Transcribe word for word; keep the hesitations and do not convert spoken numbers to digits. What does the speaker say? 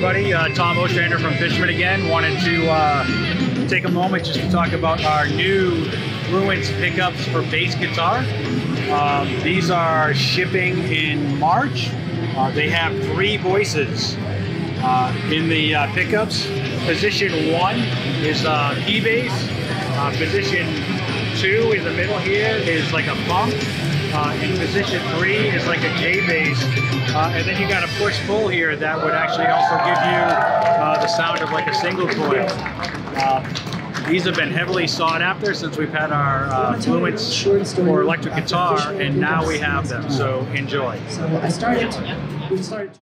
everybody. Uh, Tom Ostrander from Fishman again. Wanted to uh, take a moment just to talk about our new Fluence pickups for bass guitar. Um, these are shipping in March. Uh, they have three voices uh, in the uh, pickups. Position one is uh, key bass. Uh, position two in the middle here is like a funk. Uh, in position three is like a J bass. Uh, and then you got a push-pull here that would actually also give you uh, the sound of like a single coil. Uh, these have been heavily sought after since we've had our uh, Fluence for electric guitar, and now we have them, so enjoy. So I started, we started